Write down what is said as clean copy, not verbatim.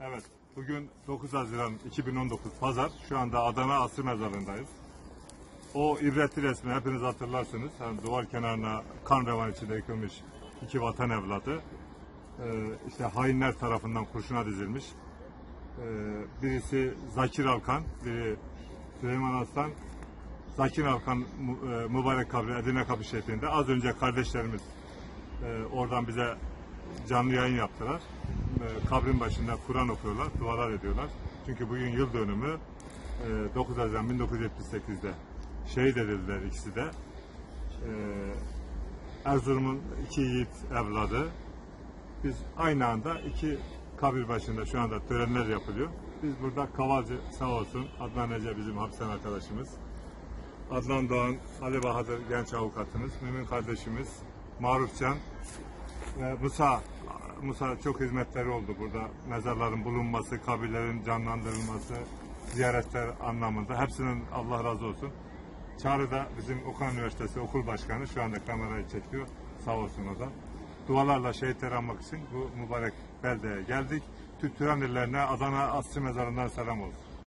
Evet, bugün 9 Haziran 2019 Pazar. Şu anda Adana Asrı Mezarlığı'ndayız. O ibretli resmi hepiniz hatırlarsınız. Yani duvar kenarına kan revan içinde yıkılmış iki vatan evladı. İşte hainler tarafından kurşuna dizilmiş. Birisi Zakir Alkan, biri Süleyman Aslan. Zakir Alkan mübarek kabri Edirne Kapı şehrinde. Az önce kardeşlerimiz oradan bize canlı yayın yaptılar. Kabrin başında Kur'an okuyorlar, dualar ediyorlar. Çünkü bugün yıl dönümü 9 Haziran 1978'de şehit edildiler ikisi de. Erzurum'un iki yiğit evladı. Biz aynı anda iki kabir başında şu anda törenler yapılıyor. Biz burada Kavalcı sağ olsun, Adnan Ece bizim hapishane arkadaşımız. Adnan Doğan, Ali Bahadır genç avukatımız, Mümin kardeşimiz, Marufcan ve Musa çok hizmetleri oldu burada. Mezarların bulunması, kabirlerin canlandırılması, ziyaretler anlamında. Hepsinin Allah razı olsun. Çağrı'da bizim Okan Üniversitesi okul başkanı şu anda kamerayı çekiyor. Sağ olsun o da. Dualarla şehitleri anmak için bu mübarek beldeye geldik. Türk Turan illerine Adana Asrı Mezarı'ndan selam olsun.